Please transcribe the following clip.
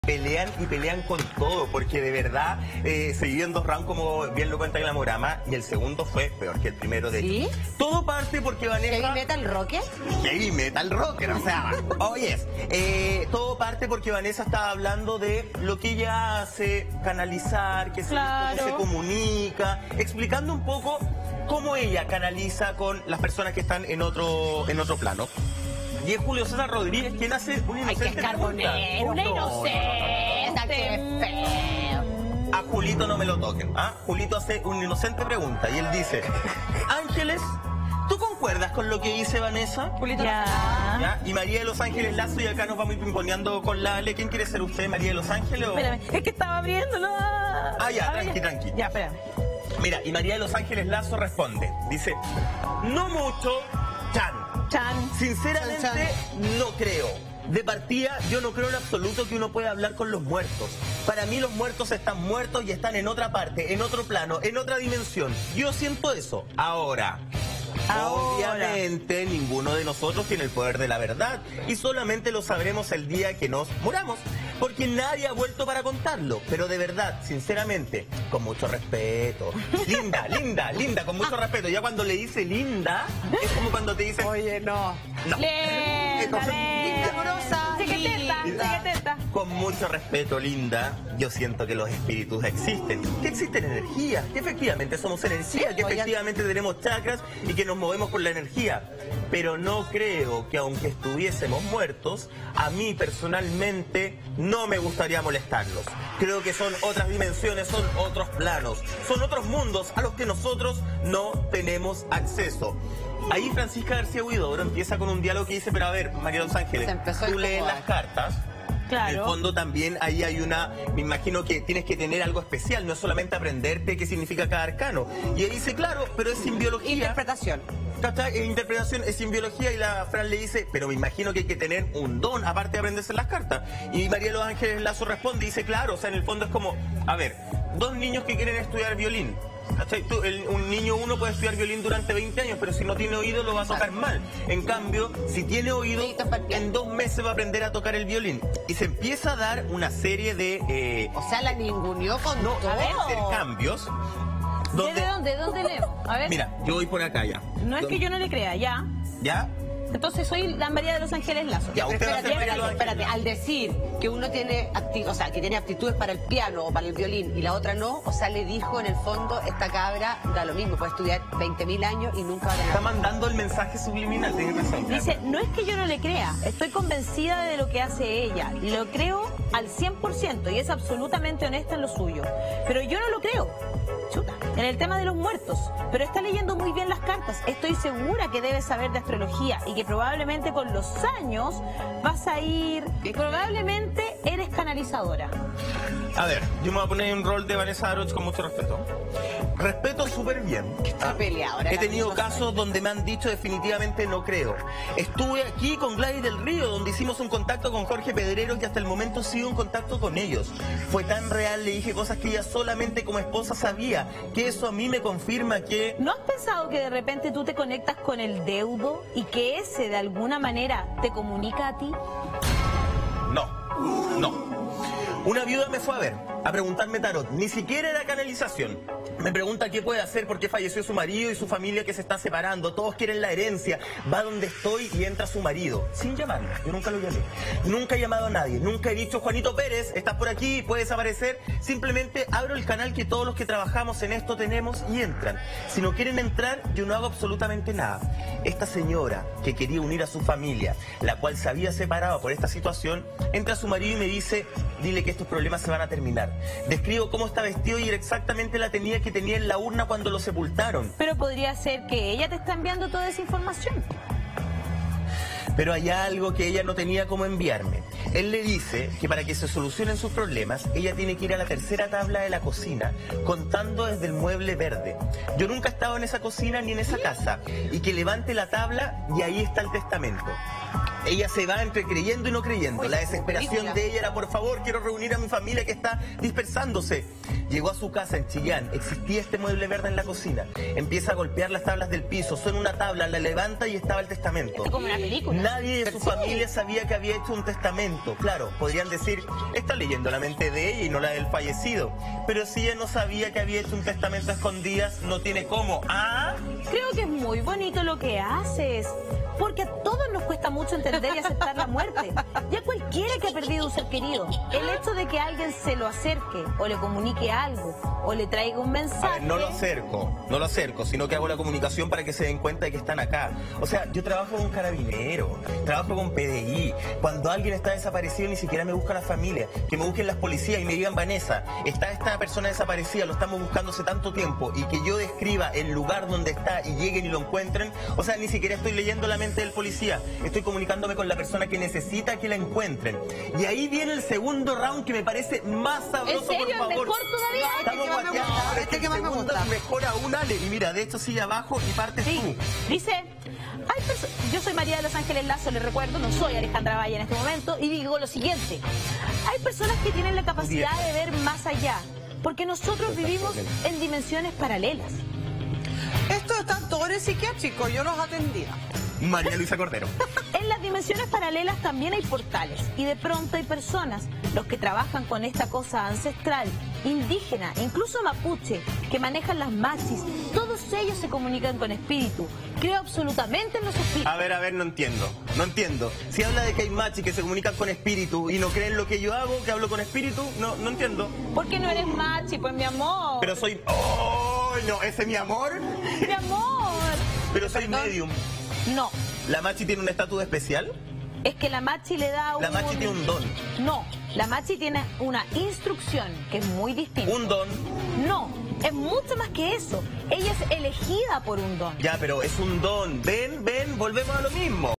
Pelean y pelean con todo, porque de verdad se dividen dos rounds, como bien lo cuenta Glamorama, y el segundo fue peor que el primero. De ¿Sí? hecho. Todo parte porque Vanessa... ¿Heavy metal rocker? Heavy metal rocker, o sea, todo parte porque Vanessa estaba hablando de lo que ella hace, canalizar, que Claro. cómo se comunica, explicando un poco cómo ella canaliza con las personas que están en otro plano. Y es Julio César Rodríguez quien hace una Ay, que inocente es carbonero. pregunta. Una inocente. ¡Qué feo! A Julito no me lo toquen. ¿Ah? Julito hace una inocente pregunta y él dice: Ángeles, ¿tú concuerdas con lo que dice Vanessa? Julito. ¿Ya? Y María de los Ángeles Lazo, y acá nos vamos pimponeando con la Ale. ¿Quién quiere ser usted, María de los Ángeles o...? Espérame, es que estaba abriéndolo. Ya, A ver, tranqui. Ya, espérame. Mira, y María de los Ángeles Lazo responde. Dice: no mucho, Chan. Sinceramente, no creo. De partida, yo no creo en absoluto que uno pueda hablar con los muertos. Para mí los muertos están muertos y están en otra parte, en otro plano, en otra dimensión. Yo siento eso. Ahora, obviamente ninguno de nosotros tiene el poder de la verdad y solamente lo sabremos el día que nos muramos, porque nadie ha vuelto para contarlo. Pero de verdad, sinceramente, con mucho respeto. Linda, con mucho respeto. Ya cuando le dice linda, es como cuando te dicen... Oye, no. Chiquiteta. Con mucho respeto, linda, yo siento que los espíritus existen, que existen energías, que efectivamente somos energía, que efectivamente tenemos chakras y que nos movemos por la energía. Pero no creo que aunque estuviésemos muertos, a mí personalmente no me gustaría molestarlos. Creo que son otras dimensiones, son otros planos, son otros mundos a los que nosotros no tenemos acceso. Ahí Francisca García Huidobro empieza con un diálogo que dice: pero a ver, María de los Ángeles, tú lees las cartas. Claro. En el fondo también ahí hay una, me imagino que tienes que tener algo especial, no es solamente aprenderte qué significa cada arcano. Y él dice: claro, pero es simbiología. Interpretación. Interpretación es simbiología, y la Fran le dice: pero me imagino que hay que tener un don aparte de aprenderse las cartas. Y María de los Ángeles Lazo responde y dice: claro, o sea, en el fondo es como, a ver, dos niños que quieren estudiar violín. Un niño uno puede estudiar violín durante 20 años, pero si no tiene oído lo va a tocar mal. En cambio, si tiene oído, en 2 meses va a aprender a tocar el violín. Y se empieza a dar una serie de... O sea, la ninguneó con todo. intercambios. ¿De dónde leo? A ver. Mira, yo voy por acá ya. No es que yo no le crea, ya. ¿Ya? Entonces soy la María de los Ángeles Lazo. Ya, usted va a ser María de los Ángeles. Espérate, al decir que uno tiene que tiene aptitudes para el piano o para el violín y la otra no, o sea, le dijo en el fondo, esta cabra da lo mismo, puede estudiar 20.000 años y nunca va a tener... Está mandando el mensaje subliminal, tiene razón. Dice: no es que yo no le crea, estoy convencida de lo que hace ella, lo creo al 100% y es absolutamente honesta en lo suyo, pero yo no lo creo. Chuta, en el tema de los muertos, pero está leyendo muy bien las cartas. Estoy segura que debes saber de astrología y que probablemente con los años vas a ir, probablemente eres canalizadora. A ver, yo me voy a poner en rol de Vanessa Aroch con mucho respeto. Respeto súper bien. Está peleadora. He tenido casos donde me han dicho definitivamente no creo. Estuve aquí con Gladys del Río, donde hicimos un contacto con Jorge Pedrero y hasta el momento sigo en contacto con ellos. Fue tan real, le dije cosas que ella solamente como esposa sabía, que eso a mí me confirma que... ¿No has pensado que de repente tú te conectas con el deudo y que ese de alguna manera te comunica a ti? No. Una viuda me fue a ver, a preguntarme tarot. Ni siquiera era canalización. Me pregunta qué puede hacer porque falleció su marido y su familia que se está separando. Todos quieren la herencia. Va donde estoy y entra su marido. Sin llamarme. Yo nunca lo llamé. Nunca he llamado a nadie. Nunca he dicho: Juanito Pérez, estás por aquí, puedes aparecer. Simplemente abro el canal que todos los que trabajamos en esto tenemos y entran. Si no quieren entrar, yo no hago absolutamente nada. Esta señora que quería unir a su familia, la cual se había separado por esta situación, entra su marido y me dice: dile que estos problemas se van a terminar. Describo cómo está vestido y era exactamente la tenía que tenía en la urna cuando lo sepultaron. Pero podría ser que ella te está enviando toda esa información. Pero hay algo que ella no tenía cómo enviarme. Él le dice que para que se solucionen sus problemas, ella tiene que ir a la tercera tabla de la cocina, contando desde el mueble verde. Yo nunca he estado en esa cocina ni en esa casa. Y que levante la tabla y ahí está el testamento. Ella se va entre creyendo y no creyendo. La desesperación de ella era: por favor, quiero reunir a mi familia que está dispersándose. Llegó a su casa en Chillán, existía este mueble verde en la cocina. Empieza a golpear las tablas del piso, suena una tabla, la levanta y estaba el testamento. Esto es como una película. Nadie de su familia sabía que había hecho un testamento. Claro, podrían decir, está leyendo la mente de ella y no la del fallecido. Pero si ella no sabía que había hecho un testamento a escondidas, no tiene cómo. ¿Ah? Creo que es muy bonito lo que haces, porque a todos nos cuesta mucho entender y aceptar la muerte. Ya cualquiera que ha perdido un ser querido, el hecho de que alguien se lo acerque o le comunique algo o le traiga un mensaje... A ver, no lo acerco, sino que hago la comunicación para que se den cuenta de que están acá. O sea, yo trabajo con Carabineros, trabajo con PDI. Cuando alguien está desaparecido ni siquiera me busca la familia, que me busquen las policías y me digan, Vanessa, está esta persona desaparecida, lo estamos buscando hace tanto tiempo, y que yo describa el lugar donde está y lleguen y lo encuentren. O sea, ni siquiera estoy leyendo la mente del policía, estoy comunicándome con la persona que necesita que la encuentren. Y ahí viene el segundo round que me parece más sabroso. ¿En serio? Por favor. ¿Mejor todavía? Estamos guateando. Este que más me gusta. Mejor aún, Ale. Y mira, de hecho sigue abajo y partes Sí, tú. dice, yo soy María de Los Ángeles Lazo, les recuerdo, no soy Alejandra Valle en este momento, y digo lo siguiente: hay personas que tienen la capacidad de ver más allá, porque nosotros vivimos en dimensiones paralelas. Estos están todos en el psiquiátrico, yo los atendía. María Luisa Cordero. En las dimensiones paralelas también hay portales, y de pronto hay personas, los que trabajan con esta cosa ancestral, indígena, incluso mapuche, que manejan las machis. Todos ellos se comunican con espíritu. Creo absolutamente en los espíritus. A ver, no entiendo. Si habla de que hay machis que se comunican con espíritu y no creen lo que yo hago, que hablo con espíritu, no entiendo. ¿Por qué no eres machi? Pues mi amor. Pero soy... ¡Oh, no! ¿Ese es mi amor? Mi amor. Pero soy medium. No. ¿La machi tiene un estatus especial? Es que la machi le da un... La machi tiene un don. No, la machi tiene una instrucción que es muy distinta. ¿Un don? No, es mucho más que eso. Ella es elegida por un don. Ya, pero es un don. Ven, volvemos a lo mismo.